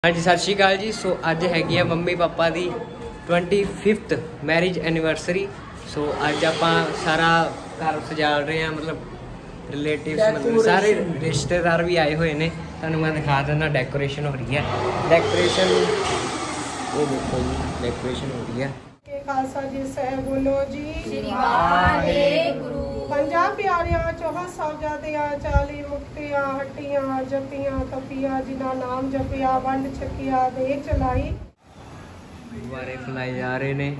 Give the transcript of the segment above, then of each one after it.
हाँ जी, सत श्री अकाल जी। सो अज हैगी है मम्मी पापा की 25th मैरिज एनिवर्सरी। सो अज आप सारा घर सजा रहे हैं, मतलब रिलेटिव्स मतलब सारे रिश्तेदार भी आए हुए हैं। तुहानू मैं दिखा देना, डेकोरेशन हो रही है। डेकोरेशन ये देखो जी, डेकोरेशन हो रही है। खालसा जी सह बोलो जी। पंजाह प्यारियां 64 साहबजादियां 40 मुक्तियां हट्टियां जपियां तपियां जिन्हां नाम जपिया वंड छकिया दे चलाई। गुब्बारे फैलाए जा रहे ने।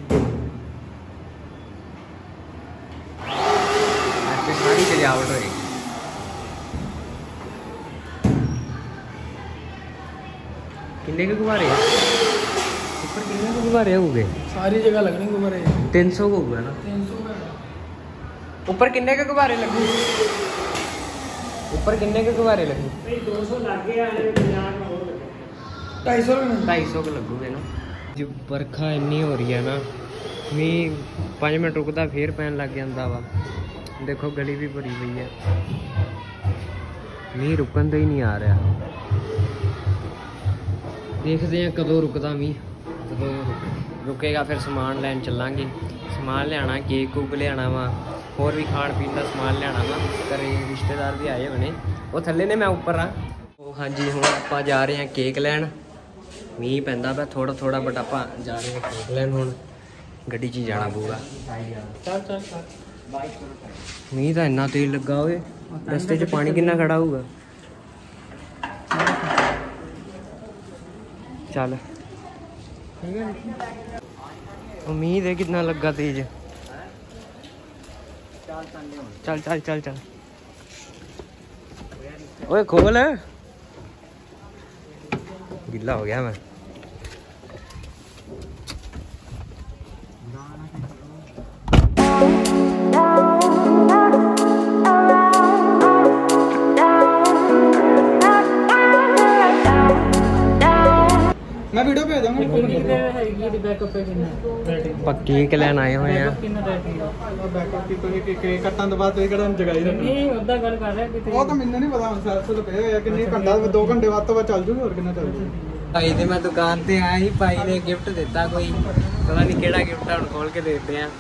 आज सारी सजावट होगी। कितने के गुब्बारे ऊपर, कितने के गुब्बारे हो गए? सारी जगह लगने गुब्बारे 300 को होगा ना। 300 का ऊपर कितने के गुब्बारे लगू? ऊपर कितने के गुब्बारे लगू? 200 लगे आने 50 का और लगे 250 के लगूगे ना। जो बरखा इन्नी हो रही है ना, मीह 5 मिनट रुकता फिर पैन लग जाता वा। देखो गली भी भरी हुई है, मीह रुकन तो ही नहीं आ रहा। देखते हैं कदों रुकता मीह, कदों रुकेगा फिर समान लैन चलांगे। समान लिया, केक कूक लिया वा, होर भी खाण पीन का समान लिया वा। घरे रिश्तेदार भी आए होने, वो थले ने, मैं उपर हाँ। हाँ जी, हुण आपां जा रहे हैं केक लैन। मीह पैंदा पिया थोड़ा थोड़ा, बट आपां जा रहे हैं केक लैन। हुण गड्डी 'च जाना पऊगा। मीह तो इन्ना तेज लगा होए, रस्ते 'च पानी कितना खड़ा होगा। चल मीह दे कितना लगा तेज। चल चल चल चल, ओए खोल, गिल्ला हो गया मैं। मैं वीडियो भेज दूंगा। पक्की के लेन आए हुए हैं। बैकअप की कोई केक कटन तो बाद किਹੜਾ ਜਗਾਈ ਰੱਖਣੀ ਨਹੀਂ ਉਹਦਾ ਗੱਲ ਕਰ ਰਿਹਾ ਕਿਤੇ। ਉਹ ਤਾਂ ਮੈਨੂੰ ਨਹੀਂ ਪਤਾ ਹੁਣ ਸੈਲਸ ਤੇ ਪਏ ਹੋਇਆ ਕਿੰਨੇ ਘੰਟਾ 2 ਘੰਟੇ ਬਾਅਦ ਤੋਂ ਬਾਅਦ ਚੱਲ ਜੂਗਾ, ਹੋਰ ਕਿੰਨਾ ਚੱਲ ਜੂਗਾ। भाई ने मैं दुकान पे आया ही, भाई ने गिफ्ट दिता, कोई पता नहीं केड़ा गिफ्ट है, हम खोल के देखते हैं।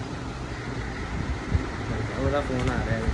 ओदा फोन आ रहा है।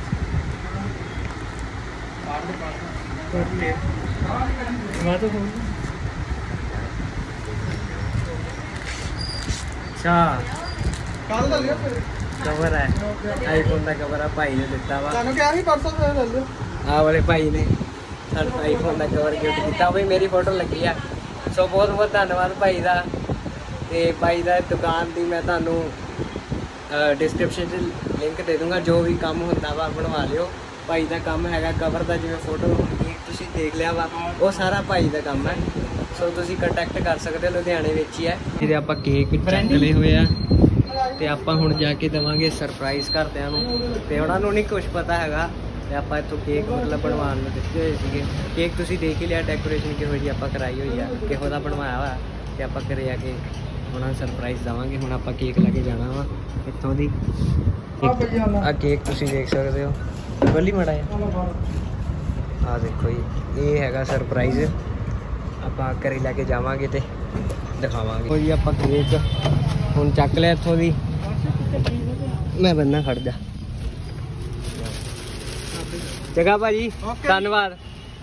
अच्छा ਕੱਲ ਲੈ ਲਿਓ ਫਿਰ कवर है, आईफोन का कवर है, भाई ने दिता वा। ਤੁਹਾਨੂੰ ਕਿਹਾ ਸੀ ਪਰਸੋਂ ਤੇ ਲੈ ਲਿਓ। आ वाले भाई ने सानू आईफोन का कवर गिफ्ट किया, वो मेरी फोटो लगी है। सो बहुत बहुत धन्यवाद भाई का। तो भाई का दुकान की मैं तुहानू डिस्क्रिप्शन से लिंक दे दूँगा। जो भी काम होता वा बनवा लियो। भाई का काम है कवर का, जिवें फोटो तुसीं देख लिया वा, वो सारा भाई का काम है। सो तुसीं कंटैक्ट कर सकते हो, लुधियाने विच ही है। जिहदे आपां केक चक लए होए आ, ते आपां हुण जाके देवांगे सरप्राइज़ घरदिआं नूं। ते उहनां नूं नहीं कुछ पता हैगा। ਤੇ ਆਪਾਂ ਇੱਥੋਂ ਕੇਕ ਮਤਲਬ ਬਣਵਾਉਣ ਨੂੰ ਦਿੱਤੇ ਹੋਏ ਸੀਗੇ। ਕੇਕ ਤੁਸੀਂ ਦੇਖ ਹੀ ਲਿਆ, ਡੈਕੋਰੇਸ਼ਨ ਕਿਹੋ ਜਿਹੀ ਆਪਾਂ ਕਰਾਈ ਹੋਈ ਆ, ਕਿਹੋ ਦਾ ਬਣਵਾਇਆ ਵਾ। ਤੇ ਆਪਾਂ ਘਰੇ ਆ ਕੇ ਉਹਨਾਂ ਨੂੰ ਸਰਪ੍ਰਾਈਜ਼ ਦੇਵਾਂਗੇ। ਹੁਣ ਆਪਾਂ ਕੇਕ ਲੈ ਕੇ ਜਾਣਾ ਵਾ ਇੱਥੋਂ ਦੀ। ਆ ਕੇਕ ਤੁਸੀਂ ਦੇਖ ਸਕਦੇ ਹੋ, ਬੱਲੀ ਮਾੜਾ ਆ। ਆ ਦੇਖੋ ਜੀ, ਇਹ ਹੈਗਾ ਸਰਪ੍ਰਾਈਜ਼। ਆਪਾਂ ਘਰੇ ਲੈ ਕੇ ਜਾਵਾਂਗੇ ਤੇ ਦਿਖਾਵਾਂਗੇ। ਕੋਈ ਆਪਾਂ ਕੇਕ ਹੁਣ ਚੱਕ ਲਿਆ ਇੱਥੋਂ ਦੀ। ਮੈਂ ਬੰਨਾ ਖੜ ਜਾ। जगह भाजी धन्यवाद।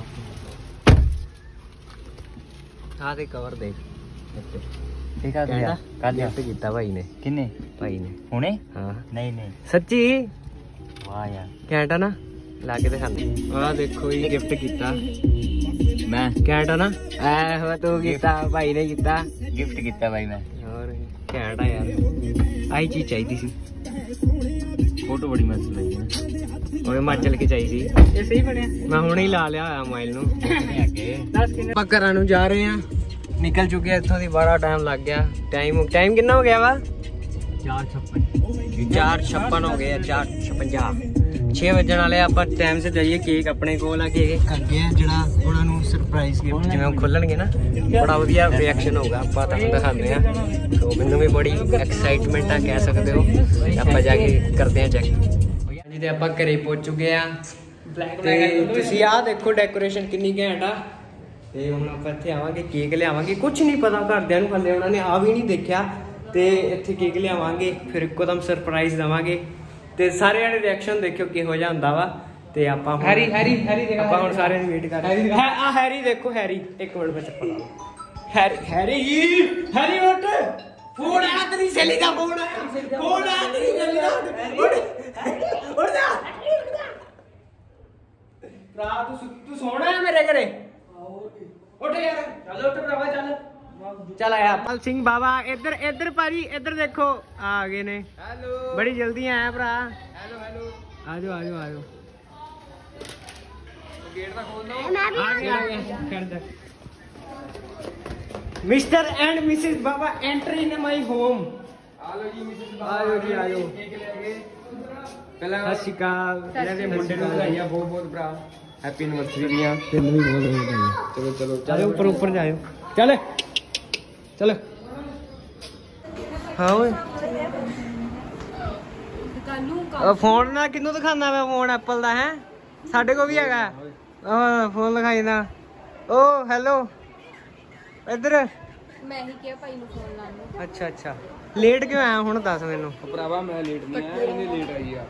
हाँ ते कवर देख, ठीक है। गिफ्ट किया भाई ने। किन्ने? भाई ने हुणे। हाँ नहीं नहीं सच्ची। वाह यार कैंट है ना, ला के दिखाते। आ देखो ये गिफ्ट किया मैं, कैंट है ना। ऐ तू किया, भाई ने किया, गिफ्ट किया भाई मैं। और कैंट है यार, आई चीज चाहिए सी। फोटो बड़ी मस्त लगी है, और हिमाचल की चाहिए। ये सही बनया, मैं हुणे ही ला लिया मोबाइल नूं। ਆਪਾਂ ਘਰਾਂ ਨੂੰ ਜਾ ਰਹੇ ਹਾਂ, ਨਿਕਲ ਚੁੱਕੇ ਇੱਥੋਂ ਦੀ। ਬੜਾ ਟਾਈਮ ਲੱਗ ਗਿਆ। ਟਾਈਮ ਕਿੰਨਾ ਹੋ ਗਿਆ ਵਾ? 4:56 ਹੋ ਗਏ ਆ। 4:56 6 ਵਜਣ ਵਾਲੇ। ਆਪਾਂ ਟਾਈਮ ਸਿਰ ਜਾਈਏ। ਕੇਕ ਆਪਣੇ ਕੋਲ ਆ, ਕੇਕ ਕਰਦੇ ਆ ਜਿਹੜਾ ਉਹਨਾਂ ਨੂੰ ਸਰਪ੍ਰਾਈਜ਼ ਗਿਫਟ ਜਿਵੇਂ ਉਹ ਖੋਲਣਗੇ ਨਾ, ਬੜਾ ਵਧੀਆ ਰਿਐਕਸ਼ਨ ਹੋਊਗਾ। ਆਪਾਂ ਤੁਹਾਨੂੰ ਦਿਖਾਉਂਦੇ ਆ। ਸੋ ਮੈਨੂੰ ਵੀ ਬੜੀ ਐਕਸਾਈਟਮੈਂਟ ਆ, ਕਹਿ ਸਕਦੇ ਹੋ। ਆਪਾਂ ਜਾ ਕੇ ਕਰਦੇ ਆ ਚੈੱਕ। ਜੀ ਤੇ ਆਪਾਂ ਘਰੇ ਪਹੁੰਚ ਚੁੱਕੇ ਆ। ਤੇ ਤੁਸੀਂ ਆਹ ਦੇਖੋ ਡੈਕੋਰੇਸ਼ਨ ਕਿੰਨੀ ਘੈਂਟ ਆ। ਤੇ ਹੁਣ ਆਪਾਂ ਇੱਥੇ ਆਵਾਂਗੇ, ਕੇਕ ਲਿਆਵਾਂਗੇ। ਕੁਝ ਨਹੀਂ ਪਤਾ ਘਰਦਿਆਂ ਨੂੰ, ਹਲੇ ਉਹਨਾਂ ਨੇ ਆ ਵੀ ਨਹੀਂ ਦੇਖਿਆ। ਤੇ ਇੱਥੇ ਕੇਕ ਲਿਆਵਾਂਗੇ, ਫਿਰ ਇੱਕੋਦਮ ਸਰਪ੍ਰਾਈਜ਼ ਦੇਵਾਂਗੇ ਤੇ ਸਾਰਿਆਂ ਦੇ ਰਿਐਕਸ਼ਨ ਦੇਖਿਓ ਕਿਹੋ ਜਿਹਾ ਹੁੰਦਾ ਵਾ। ਤੇ ਆਪਾਂ ਹੁਣ ਹੈਰੀ ਆਪਾਂ ਹੁਣ ਸਾਰਿਆਂ ਦੀ ਵੇਟ ਕਰ ਰਹੇ ਹਾਂ। ਆ ਹੈਰੀ ਦੇਖੋ, ਹੈਰੀ ਇੱਕ ਮਿੰਟ ਮੈਂ ਚੱਪਲ ਲਾ ਲਾਂ। ਹੈਰੀ ਉੱਠ, ਫੋਨ ਆਇਆ ਤੇਰੀ ਸਹੇਲੀ ਦਾ, ਫੋਨ ਆਇਆ ਤੇਰੀ ਸਹੇਲੀ ਦਾ। ਉੱਠ ਜਾ ਭਰਾ, ਤੂੰ ਸੋਣਾ ਹੈ ਮੇਰੇ ਘਰੇ? ਉੱਠ ਯਾਰ, ਚੱਲ ਉੱਠ ਭਰਾਵਾ, ਚੱਲ ਆਇਆ। ਪਲ ਸਿੰਘ ਬਾਬਾ ਇੱਧਰ ਭਾਜੀ, ਇੱਧਰ ਦੇਖੋ ਆ ਗਏ ਨੇ। ਹੈਲੋ, ਬੜੀ ਜਲਦੀ ਆਇਆ ਭਰਾ। ਹੈਲੋ ਆਜੋ ਗੇਟ ਤਾਂ ਖੋਲ ਦੋ। ਆ ਗਿਆ Mr and Mrs Baba enter in my home. ਆਲੋ ਜੀ ਮਿਸਿਸ ਬਾਬਾ, ਆਜੋ ਕੇਕ ਲੈ ਕੇ। ਪਹਿਲਾਂ ਸਤਿ ਸ਼੍ਰੀ ਅਕਾਲ। ਇਹਨਾਂ ਦੇ ਮੁੰਡੇ ਨੂੰ ਵਧਾਈਆਂ ਬਹੁਤ ਭਰਾ, ਹੈਪੀ ਐਨਵਰਸਰੀ ਦੀਆਂ। ਤੈਨੂੰ ਵੀ ਬਹੁਤ ਵਧਾਈਆਂ। ਚਲੋ ਉੱਪਰ ਜਾਇਓ। ਚਲ ਹਾਂ ਓਏ, ਫੋਨ ਨਾ ਕਿਹਨੂੰ ਦਿਖਾਉਂਦਾ ਮੈਂ? ਫੋਨ ਐਪਲ ਦਾ ਹੈ, ਸਾਡੇ ਕੋਲ ਵੀ ਹੈਗਾ। ਫੋਨ ਦਿਖਾਈ ਨਾ। ਓ ਹੈਲੋ, ਇੱਧਰ ਮੈਂ ਹੀ ਕਿਹਾ ਭਾਈ ਨੂੰ ਫੋਨ ਲਾਉਣ ਨੂੰ। ਅੱਛਾ ਲੇਟ ਕਿਉਂ ਆਇਆ ਹੁਣ ਦੱਸ ਮੈਨੂੰ। ਭਰਾਵਾ ਮੈਂ ਲੇਟ ਨਹੀਂ ਆਇਆ, ਇਹਨੇ ਲੇਟ ਆਈ ਆ।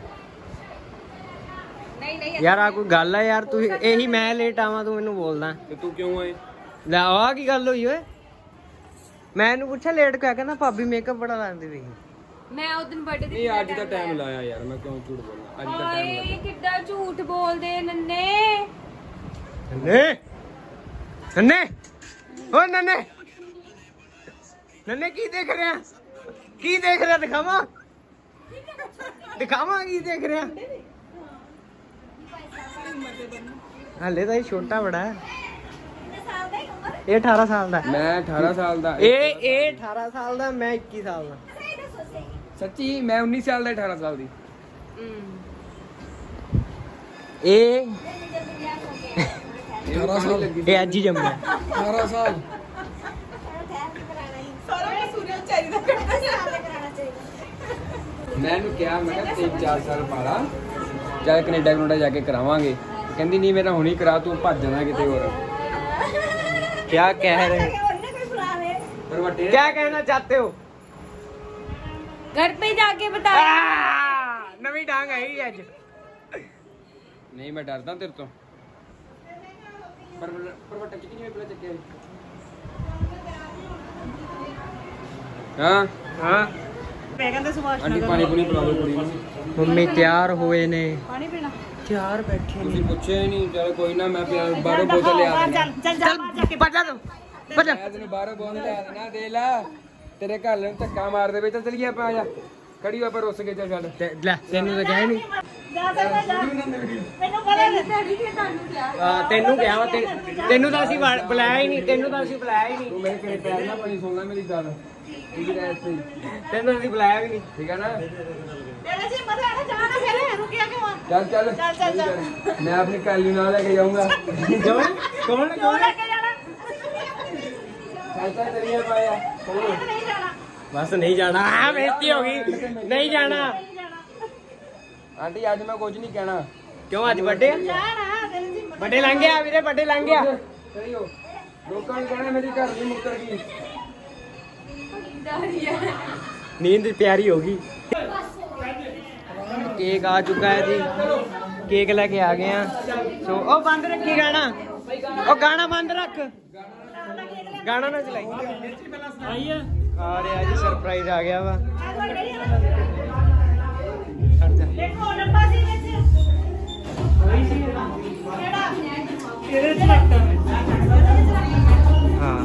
ਨਹੀਂ ਯਾਰ ਆ ਕੋਈ ਗੱਲ ਆ ਯਾਰ? ਤੂੰ ਇਹੀ ਮੈਂ ਲੇਟ ਆਵਾਂ, ਤੂੰ ਮੈਨੂੰ ਬੋਲਦਾ ਤੇ ਤੂੰ ਕਿਉਂ ਆਏ? ਲੈ ਆ ਕੀ ਗੱਲ ਹੋਈ ਓਏ? ਮੈਂ ਇਹਨੂੰ ਪੁੱਛਿਆ ਲੇਟ ਕਿਉਂ, ਕਹਿੰਦਾ ਭਾਬੀ ਮੇਕਅਪ ਬੜਾ ਲਾਉਂਦੀ ਪਈ। ਮੈਂ ਉਸ ਦਿਨ ਬਰਥਡੇ ਤੇ ਨਹੀਂ ਅੱਜ ਦਾ ਟਾਈਮ ਲਾਇਆ ਯਾਰ, ਮੈਂ ਕਿਉਂ ਝੂਠ ਬੋਲਣਾ? ਅੱਜ ਦਾ ਟਾਈਮ ਲਾਇਆ। ਕਿੱਦਾਂ ਝੂਠ ਬੋਲਦੇ ਨੰਨੇ। ਓ ਨੰਨੇ ਕੀ ਦੇਖ ਰਿਹਾ? ਦਿਖਾਵਾਂ ਕੀ ਦੇਖ ਰਿਹਾ? ਹਲੇ ਤਾਂ ਇਹ ਛੋਟਾ ਬੜਾ ਹੈ। ਇਹ 18 ਸਾਲ ਦਾ। ਮੈਂ 18 ਸਾਲ ਦਾ। ਇਹ 18 ਸਾਲ ਦਾ, ਮੈਂ 21 ਸਾਲ ਦਾ। ਸੱਚੀ ਮੈਂ 19 ਸਾਲ ਦਾ, 18 ਸਾਲ ਦੀ। ਇਹ 18 ਸਾਲ ਲੱਗੀ। ਇਹ ਅੱਜ ਹੀ ਜੰਮਿਆ। 18 ਸਾਲ। ਮੈਂ ਇਹਨੂੰ ਕਿਹਾ, ਮੈਂ ਕਿਹਾ 3-4 ਸਾਲ ਪਾਲਾ, ਚੱਲ ਕੈਨੇਡਾ ਜਾ ਕੇ ਕਰਾਵਾਂਗੇ। ਕਹਿੰਦੀ ਨਹੀਂ ਮੇਰਾ ਹੁਣੀ ਕਰਾ, ਤੂੰ ਭੱਜ ਜਾਣਾ ਕਿਤੇ ਹੋਰ। क्या कह रहे क्या कहना चाहते हो? घर पे जाके बता। नवी डांग आई आज। नहीं मैं डरदा तेरे तो, पर टच की नहीं पहले चक्के। हाँ आंटी पानी पुनी पिला दो कुड़ी नूं। मम्मी तैयार हुए ने। पानी पीना? तैयार बैठे ਤੁਸੀਂ ਪੁੱਛਿਆ ਹੀ ਨਹੀਂ। ਚਲ ਕੋਈ ਨਾ, ਮੈਂ ਬਾਹਰੋਂ ਬੋਤਲ ਲਿਆ ਦਿੰਦਾ। ਚੱਲ ਭੱਜ ਮੈਂ ਤੈਨੂੰ ਬਾਹਰੋਂ ਬੋਤਲ ਲਿਆ ਦੇਣਾ। ਦੇ ਲੈ, ਤੇਰੇ ਘਰ ਨੂੰ ਧੱਕਾ ਮਾਰ ਦੇਵੇ। ਚੱਲ ਚਲੀਏ ਆਪਾਂ, ਆ ਜਾ ਖੜੀ ਹੋ, ਪਰ ਰੁੱਸ ਕੇ ਚੱਲ ਛੱਡ। ਲੈ ਤੈਨੂੰ ਤਾਂ ਕਿਹਾ ਨਹੀਂ। ਮੈਨੂੰ ਪਤਾ ਨਹੀਂ ਤੁਹਾਨੂੰ ਕਿਹਾ। ਤੈਨੂੰ ਕਿਹਾ ਵਾ, ਤੈਨੂੰ ਤਾਂ ਅਸੀਂ ਬੁਲਾਇਆ ਹੀ ਨਹੀਂ। ਤੂੰ ਮੇਰੇ ਘਰੇ ਪੈਰ ਨਾ ਪਾਈ, ਸੁਣ ਲੈ ਮੇਰੀ ਗੱਲ। ਠੀਕ ਹੈ ਇੱਥੇ ਤੈਨੂੰ ਅਸੀਂ ਬੁਲਾਇਆ ਵੀ ਨਹੀਂ। ਠੀਕ ਹੈ ਨਾ? ਤੇਰੇ ਜੀ ਮਜ਼ਾ ਆ ਜਾਣਾ, ਫਿਰ ਰੁਕਿਆ ਕਿਉਂ? ਚੱਲ ਮੈਂ ਆਪਣੀ ਕਾਲੀ ਨਾਲ ਲੈ ਕੇ ਜਾਊਂਗਾ। ਕੌਣ ਲੈ ਕੇ ਜਾਣਾ? ਚੱਲ ਤੇਰੀਆਂ ਪਾਇਆ। ਨਹੀਂ ਜਾਣਾ। ਬਸ ਨਹੀਂ ਜਾਣਾ। ਬੇਇੱਜ਼ਤੀ ਹੋ ਗਈ, ਨਹੀਂ ਜਾਣਾ। ਆਂਟੀ ਅੱਜ ਮੈਂ ਕੁਝ ਨਹੀਂ ਕਹਿਣਾ। ਕਿਉਂ ਅੱਜ ਵੱਡੇ ਵੱਡੇ ਲੰਘ ਗਿਆ ਵੀਰੇ, ਵੱਡੇ ਲੰਘ ਗਿਆ। ਚਲਿਓ, ਲੋਕਾਂ ਨੂੰ ਕਹਿਣਾ ਮੇਰੀ ਘਰ ਦੀ ਮੁੱਕਰ ਗਈ। नींद प्यारी होगी। केक आ चुका है जी, केक लेके आ गए हैं। सो ओ बंद रखी गाना, ओ गाना बंद रख, गाना ना चलाई। आ रहा जी, सरप्राइज आ गया वा। हाँ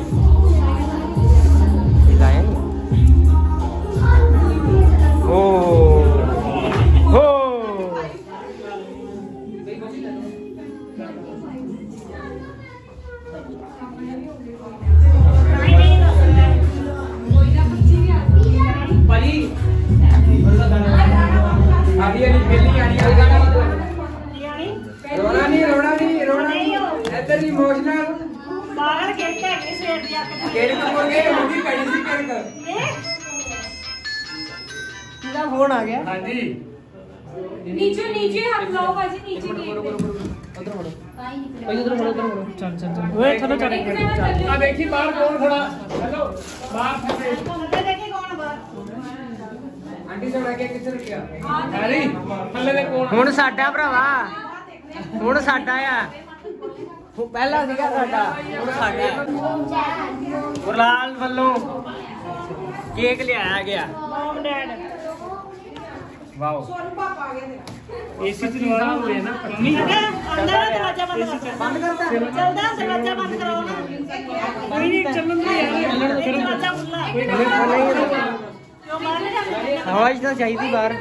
फोन आ गया। हाँ जी, नीचे हाथ लाओ बाजी, नीचे चल चल चल ओए चलो चल आ देखी बाहर कौन खड़ा हेलो बाहर देखी कौन बाहर आंटी से लगे किधर गया अरे थल्ले दे कौन ਹੁਣ ਸਾਡਾ ਭਰਾਵਾ ਹੁਣ ਸਾਡਾ ਆ ਪਹਿਲਾਂ ਸੀਗਾ ਸਾਡਾ ਹੁਣ ਸਾਡਾ ਗੁਰਲਾਲ ਵੱਲੋਂ ਕੇਕ ਲਿਆਇਆ ਗਿਆ मॉम डैड ਵਾਓ एसी चलवाना हुए ना मम्मी अंदर दरवाजा बंद करता चलदा दरवाजा बंद करो ना कोई नहीं चलन दे यार दरवाजा खुला क्यों मारने ਆਵਾਜ਼ ਤਾਂ ਚਾਹੀਦੀ ਬਾਹਰ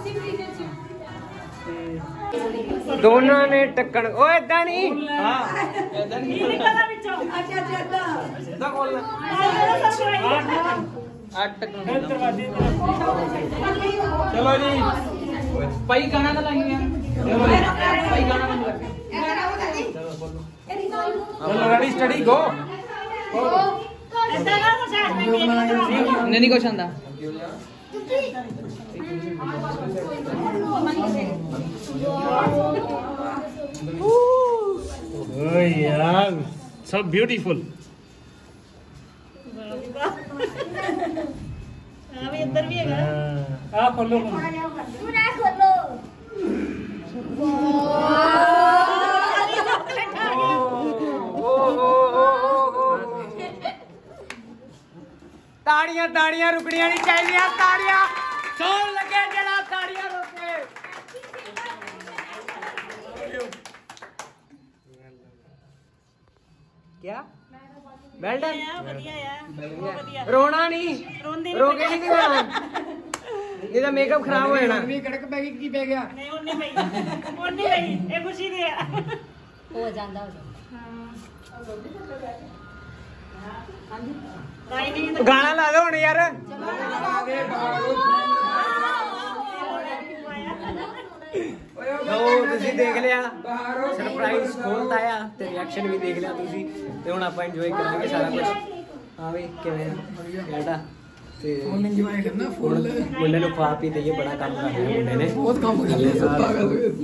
ਦੋਨਾਂ ਨੇ ਟੱਕਣ ਓਏ ਏਦਾਂ ਨਹੀਂ ਹਾਂ ਏਦਾਂ ਨਹੀਂ निकलना बिचो अच्छा अच्छा ਸਿੱਧਾ ਖੋਲਣਾ ਅੱਟ दरवाजे ਚਲੋ ਜੀ ਭਾਈ ਗਾਣਾ ਤਾਂ ਲਾਈਏ ਭਾਈ ਗਾਣਾ ਬੰਦ ਕਰ ਚਲੋ ਰੈਡੀ ਸਟੱਡੀ ਗੋ ऐसा ना कुछ हाथ में केक ਨਹੀਂ ਕੁਛ ਆਂਦਾ ओए यार सब ब्यूटीफुल हां भी इधर भी है आ खोलो पूरा खोलो ਤਾੜੀਆਂ ਤਾੜੀਆਂ ਰੁਕਣੀਆਂ ਨਹੀਂ ਚਾਹੀਦੀਆਂ ਤਾੜੀਆਂ ਸੌਣ ਲੱਗੇ ਜਿਹੜਾ ਤਾੜੀਆਂ ਰੋਕੇ क्या वेल डन रोना नहीं रोके नहीं दिखा नहीं तो मेकअप खराब हो जाना ਕੜਕ ਪੈ ਗਈ ਕੀ ਪੈ ਗਿਆ नहीं उन्नी भाई उन्नी भाई ये खुशी दी है हो जाता नहीं नहीं गाना ला दो हुण यार ਲਓ ਤੁਸੀਂ ਦੇਖ ਲਿਆ ਸਰਪ੍ਰਾਈਜ਼ ਖੋਲਤਾ ਆ ਤੇ ਰਿਐਕਸ਼ਨ ਵੀ ਦੇਖ ਲਿਆ ਤੁਸੀਂ ਤੇ ਹੁਣ ਆਪਾਂ ਇੰਜੋਏ ਕਰਾਂਗੇ ਸਾਰਾ ਕੁਝ ਹਾਂ ਵੀ ਕਿਵੇਂ ਬੇਟਾ ਤੇ ਫੁੱਲ ਇੰਜੋਏ ਕਰਨਾ ਫੁੱਲ ਮੁੰਡੇ ਨੂੰ ਖਵਾ ਪੀ ਦਈਏ ਬੜਾ ਕੰਮ ਕਰ ਰਿਹਾ ਮੁੰਡੇ ਨੇ ਬਹੁਤ ਕੰਮ ਕਰ ਲਿਆ ਸਭ ਪਾਗਲ ਹੋ ਗਏ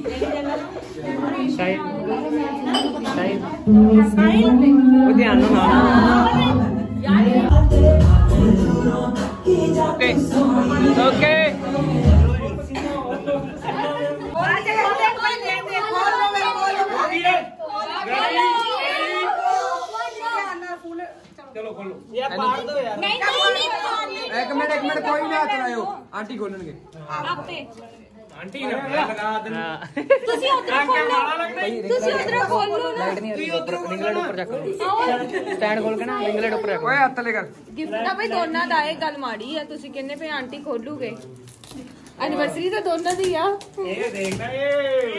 ਉਹ ਧਿਆਨ ਨਾਲ ਓਕੇ ਓਕੇ चलो खोलो ਯਾ ਪਾੜ ਦੋ ਯਾਰ नहीं नहीं नहीं ਇੱਕ ਮਿੰਟ ਕੋਈ ਨਾ ਹੱਥ ਲਾਇਓ ਆਂਟੀ ਖੋਲਣਗੇ आपे आंटी ने लगा देना ਤੁਸੀਂ ਉਧਰ ਖੋਲੋ ਤੁਸੀਂ ਉਧਰ ਖੋਲੋ ਨਾ ਲਾਈਟ ਨਹੀਂ ਆ ਰਹੀ ਉੱਪਰ ਰਿੰਗਲੈਂਡ ਉੱਪਰ ਚੱਕ ਲਓ ਸਟੈਂਡ ਖੋਲ ਕੇ ਨਾ ਰਿੰਗਲੈਂਡ ਉੱਪਰ ਰੱਖ ਓਏ ਹੱਥ ਲੈ ਕਰ ਗਿਫਟ ਤਾਂ ਬਈ ਦੋਨਾਂ ਦਾ ਇਹ ਗੱਲ ਮਾੜੀ ਆ ਤੁਸੀਂ ਕਹਿੰਦੇ ਪਏ ਆਂਟੀ ਖੋਲੂਗੇ ਐਨੀਵਰਸਰੀ ਤਾਂ ਦੋਨਾਂ ਦੀ ਆ ये देखना ये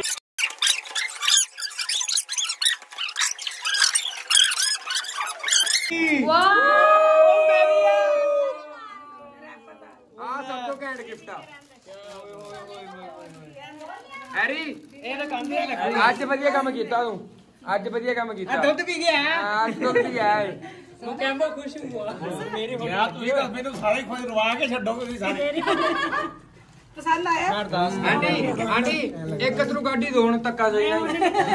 ਆ ਸਭ ਤੋਂ ਘੈਂਟ ਗਿਫਟ ਆ ਹੈਰੀ ਇਹ ਤਾਂ ਕੰਧ ਹੀ ਲੱਗਣੀ ਅੱਜ ਵਧੀਆ ਕੰਮ ਕੀਤਾ ਤੂੰ ਅੱਜ ਵਧੀਆ ਕੰਮ ਕੀਤਾ ਦੁੱਧ ਪੀ ਗਿਆ ਹਾਂ ਦੁੱਧ ਵੀ ਆਇਆ ਤੂੰ ਕਹਿੰਦਾ ਖੁਸ਼ ਹੁਆ ਮੇਰੀ यार तुझे तो मैंने सारे खोज रवा के छड्डोगे तुसी सारे पसंद आया ਆਂਟੀ ਆਂਟੀ ਇੱਕ ਤਰੂ ਗਾਡੀ ਦੋ ਹੁਣ ਧੱਕਾ ਸਹੀ ਨਾ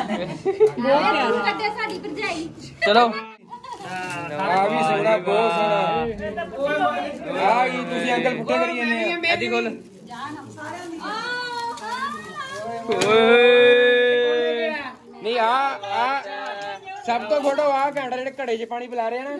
ਕੱਟੇ ਸਾਡੀ ਭਰਜਾਈ ਚਲੋ ਆ ਵੀ ਸੋਹਣਾ ਬਹੁਤ ਸੋਹਣਾ ਆ ਗਈ ਤੁਸੀਂ ਅੰਕਲ ਪੁੱਠੇ ਕਰੀ ਜਾਂਦੇ ਆ ਐਦੀ ਕੋਲ ਨਹੀਂ ਆ ਸਭ ਤੋਂ ਫੋਟੋ ਆ ਘੰਟਾ ਜਿਹੜੇ ਘੜੇ 'ਚ ਪਾਣੀ ਪਿਲਾ ਰਹੇ ਆ ਨਾ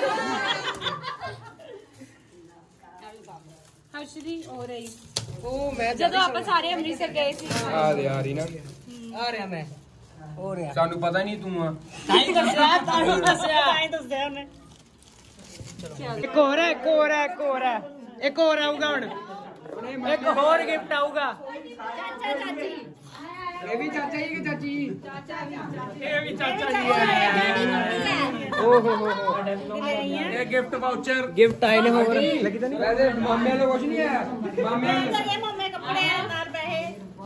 ਹਰਸ਼ਦੀ ਹੋ ਰਹੀ ਉਹ ਮੈਂ ਜਦੋਂ ਆਪਾਂ ਸਾਰੇ ਅੰਮ੍ਰਿਤਸਰ ਗਏ ਸੀ ਆ ਦੇ ਆ ਰਹੀ ਨਾ ਆ ਰਿਹਾ ਮੈਂ ਹੋ ਰਿਹਾ ਸਾਨੂੰ ਪਤਾ ਨਹੀਂ ਤੂੰ ਆ ਸਾਈਂ ਦੱਸਿਆ ਤੁਹਾਨੂੰ ਦੱਸਿਆ ताई दस दे उन्हें ਇੱਕ ਹੋਰ ਹੈ ਇੱਕ ਹੋਰ ਹੈ ਇੱਕ ਹੋਰ ਹੈ ਇੱਕ ਹੋਰ ਆਊਗਾ ਹੁਣ ਇੱਕ ਹੋਰ ਗਿਫਟ ਆਊਗਾ ਚਾਚਾ ਚਾਚੀ ਇਹ ਵੀ ਚਾਚਾ ਜੀ ਕਿ ਚਾਚੀ ये भी चाचा जी है ਓ ਹੋ ये गिफ्ट वाउचर ਗਿਫਟ ਆਏ ਨੇ ਹੋਰ ਲੱਗੀ ਤਾਂ ਨਹੀਂ ਵੈਸੇ ਮਾਮਿਆਂ ਨੂੰ ਕੁਝ ਨਹੀਂ ਆਇਆ ਮਾਮਿਆਂ ਨੂੰ ये मम्मी कपड़े नाल पैसे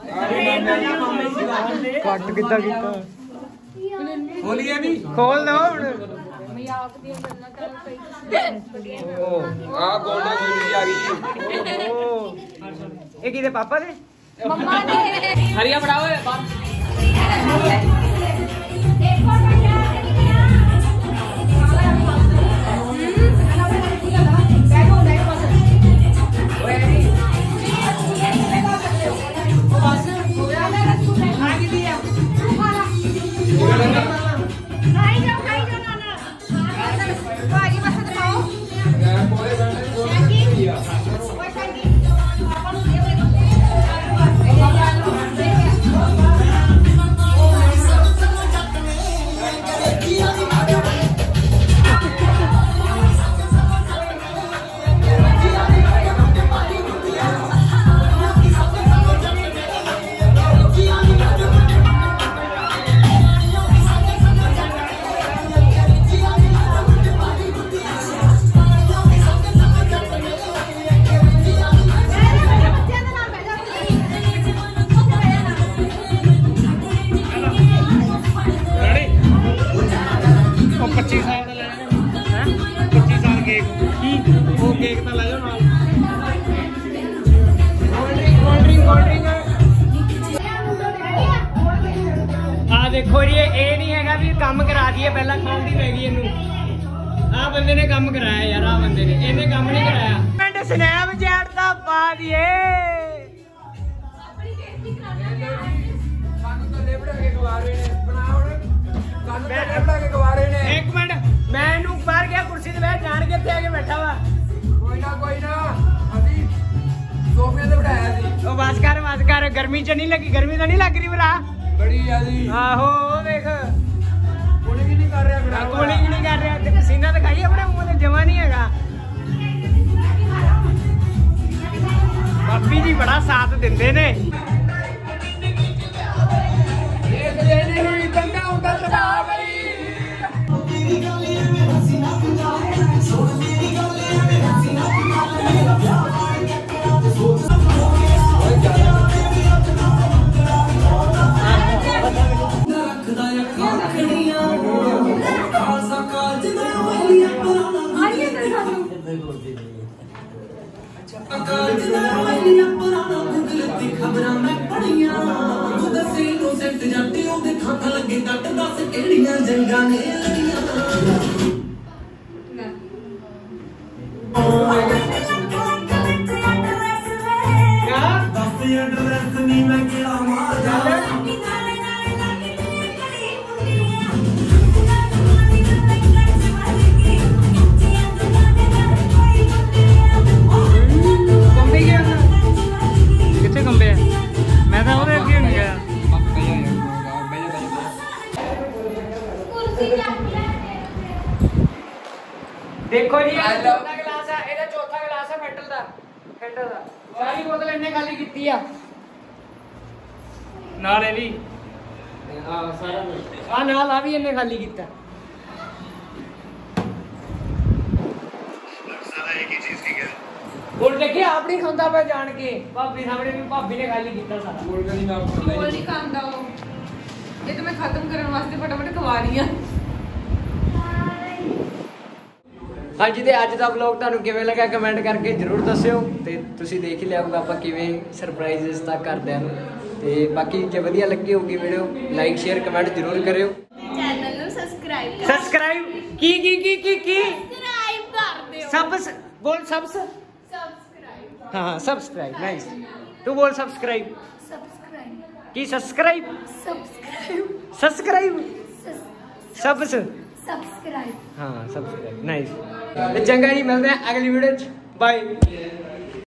ਕੱਟ ਕਿੱਦਾਂ ਕੀਤਾ ਬੋਲੀਏ ਵੀ ਖੋਲ ਦੋ ਹੁਣ ਮਜ਼ਾਕ ਦੀਆਂ ਗੱਲਾਂ ਕਰ ਕਈ ਆ ਗੋਲਡਨ ਜੁਐਲਰੀ ਆ ਗਈ ਓ ਇਹ ਕਿਹਦੇ ਪਾਪਾ ਦੇ ਮੰਮਾ ਨੇ ਹਰੀਆ ਫੜਾਓ देखो जी ये नहीं है भी काम करा दिए पहला खांदी पै गई इनू आ बंदे ने काम कराया यार आ बंदे ने इन्हें काम नहीं कराया मिनट स्नैप चैट दा पा दिए सानू तो लेबड़ा के गवारे ने बनाओ सानू तो लेबड़ा के गवारे ने एक मिनट मैं इनू बाहर गया कुर्सी ते बैठ जान के थे आके बैठा वा कोई ना अभी सोफे ते बिठाया सी ओ बस कर गर्मी च नहीं लगी गर्मी तो नहीं लग रही भरा बड़ी आजी आहो देख कूलिंग नहीं कर रहा कूलिंग नहीं कर रहा ते पसीना दिखाई अपने मुंह ते जमा नहीं हैगा पापी जी बड़ा साथ दिंदे ने देख लेने हुई बंदा उंदा तबा बई तेरी गली में हसीना पुजा सोच तेरी गली में हसीना पुजा खबरां मैं पढ़ियां दसी नो सिट जाती ओदे खां लगे डट दस केड़ियां जंगां ने लड़ियां क्या दस एड्रेस नी मैं केड़ा मार देखो जी चौथा गिलास है ਇਹਦਾ चौथा गिलास है फैंटल ਦਾ सारी बोतल ਇਹਨੇ खाली ਕੀਤੀ ਆ ਨਾਲ ਇਹ ਵੀ ਹਾਂ ਸਾਰਾ ਆ ਨਾਲ ਆ ਵੀ ਇਹਨੇ ਖਾਲੀ ਕੀਤਾ ਸਾਰਾ ਇੱਕ ਹੀ ਚੀਜ਼ ਕੀ ਹੈ बोल देखिए आप नहीं खांदा पे जान के भाभी सामने भी भाभी ने खाली ਕੀਤਾ ਸਾਰਾ बोल नहीं ना बोल नहीं खांदा वो ये तो मैं खत्म करने वास्ते फटाफट खवा रही हूं हाँ जी तो अज का व्लॉग तुहानू किवें लगा कमेंट करके जरूर दस्सिओ ते तुसीं देख लिया होगा आपां किवें सरप्राइज़ तक करदे हां ते बाकी जे वधिया लगी होगी वीडियो लाइक शेयर कमेंट जरूर करियो चैनल नू सब्सक्राइब की सब्सक्राइब कर दियो सब बोल सब सब्सक्राइब हाँ सब्सक्राइब नाइस तू बोल सब्सक्राइब की सब्सक्राइब सब्सक्राइब सब्सक्राइब हाँ सब्सक्राइब नाइस चंगा जी मिलते हैं अगली वीडियो बाय